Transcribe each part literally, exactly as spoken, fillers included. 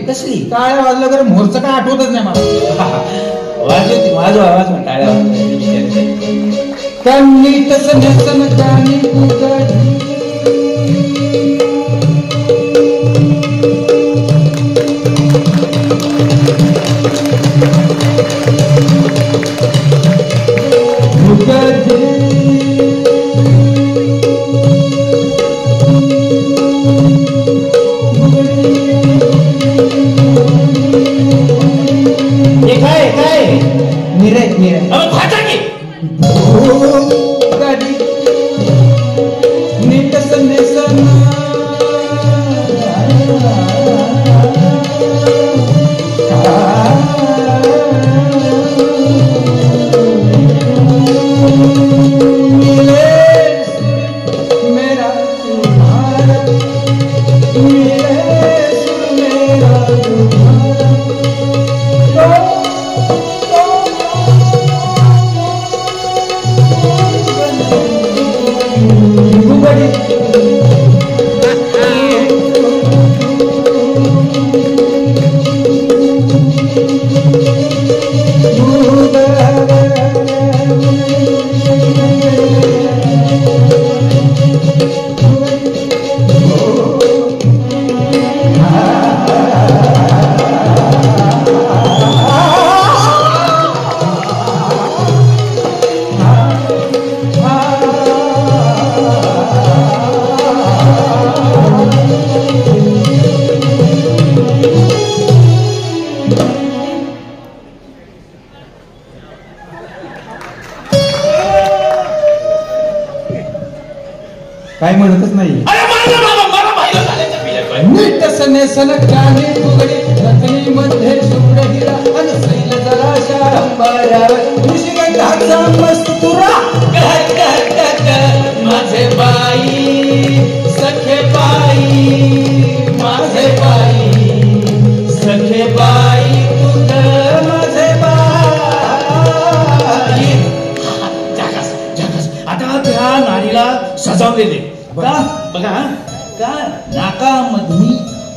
कसली? टाळ्या वाजल्या तर मोरचं काय आठवतच नाही मला. वाजवती वाजवा वाजवा टाळ्या त्यांनी तसं नसन त्यांनी काय म्हणतच नाही. नीट सनेसन काने फुगडी रत्नी मध्ये शुभ्र हिरा अन सैल जराशा अंबाऱ्यावर निशिगंधाचा मस्त तुरा माझे बाई सखे बाई माझे बाई सखे बाई तुझ माझे बाई. जागास जागास आता त्या नारीला सजावलेले का बघा का नाकामधून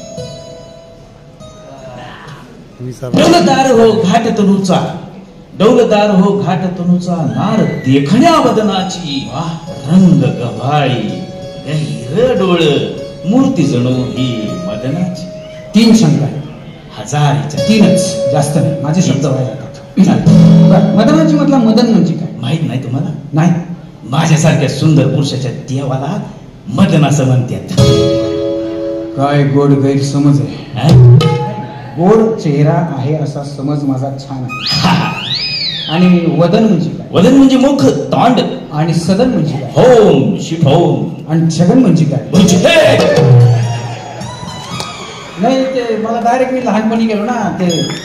डौलदार हो घाट तनूचा डौलदार हो घाट तनूचा नार देखण्या वदनाची रंग गभाळी गहिर डोळ मूर्ती जणू ही मदनाची. तीन शंका हजारीच्या तीनच जास्त नाही माझे शब्द व्हायला. मदनाची मधला मदन म्हणजे काय माहित नाही तुम्हाला? नाही. माझ्यासारख्या सुंदर पुरुषाच्या देवाला मदन असं म्हणतात. काय गोड गैरसमज आहे. गोड चेहरा आहे असा समज माझा छान आहे. आणि वदन म्हणजे काय? वदन म्हणजे मुख तोंड. आणि सदन म्हणजे काय? Home sweet home. आणि छगन म्हणजे काय? म्हणजे नाही ते मला डायरेक्ट मी लहानपणी गेलो ना ते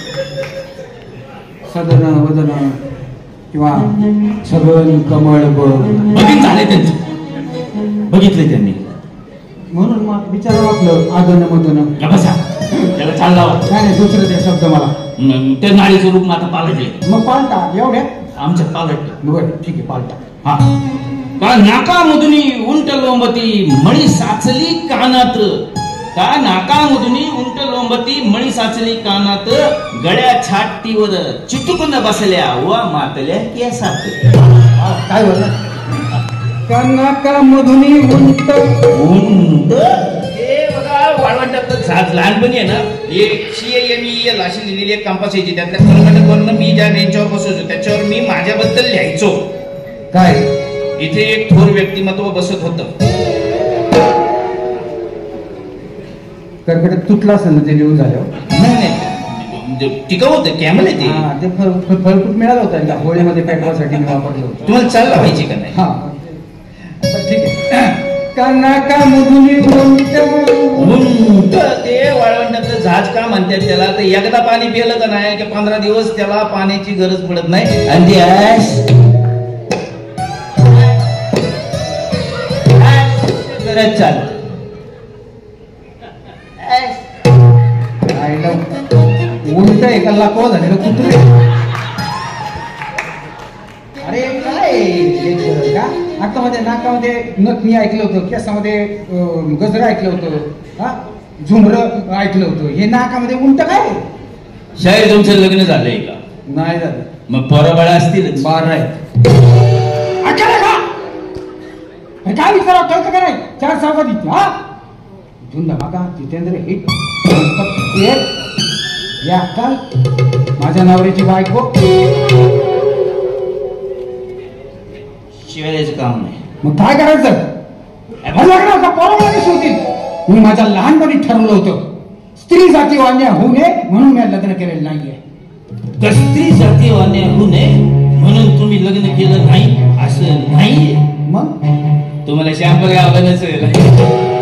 सदन वदन किंवा छगन कमळ बघित झाले त्यांचं बघितले त्यांनी म्हणून मग विचारावं आपलं आदन मदन. बसा त्याला चाल लावा. नाही नाही दुसरं ते शब्द मला ते नाळीचं रूप आता पालटले. मग पालटा एवढ्या आमच्यात पालटले. बरं ठीक आहे पालटा. हा का नाकामधुनी उंट लोंबती मणी साचली कानात का नाकामधुनी उंट लोंबती मणी साचली कानात गळ्या छाटीवर चिटकून बसल्या व मातल्या केसात. काय बोलला? का नाकामधुनी उंट उंट हे बघा वाळवंटातलं झाड लहानपणी आहे ना एक सी एम ई एल अशी लिहिलेली एक कंपास यायची त्यातल्या कर्नाटकवरनं मी ज्या बेंचवर बसायचो त्याच्यावर मी माझ्याबद्दल लिहायचो. काय इथे एक थोर व्यक्तिमत्व बसत होतं. कर्कटात तुटला असेल ना ते लिहून झाल्यावर. नाही नाही टिकाऊ होतं कॅमल आहे ते. ते फळफूट मिळालं होतं होळीमध्ये पेटवासाठी मी वापरलं होतं. तुम्हाला चाल लावायची का नाही? हा ठीक आहे. का नाकामधुनी उंट उंट ते वाळवंटातलं झाज का म्हणतात त्याला तर एकदा पाणी पिलं का नाही की पंधरा दिवस त्याला पाण्याची गरज पडत नाही. आणि ते चाल उलट एकाला को झालेलं कुत्रे. अरे काय का नाकामध्ये नाकामध्ये नथ मी ऐकलं होतं केसामध्ये गजरा ऐकलं होतं. हा झुमरं ऐकलं होतं. हे नाकामध्ये उंट काय? शाहीर तुमचं लग्न झालंय का? नाही झालं. मग पोरबाळा असतीलच. बारा आहेत. ऐका का काय विचारा कळतं का नाही? चार सावधी हा इथून धमाका जितेंद्र हिट या काल माझ्या नवऱ्याची बायको शिवायचं काम नाही. मग काय करायचं? लग्नाचा पोरबाळा कशी होतील? मी माझ्या लहानपणी ठरवलं होतं स्त्री जाती अन्याय होऊ नये म्हणून मी लग्न केलेलं नाहीये. स्त्री जाती अन्याय होऊ नये म्हणून तुम्ही लग्न केलं नाही असं नाही. मग तुम्हाला शांपल गावलं नसेल.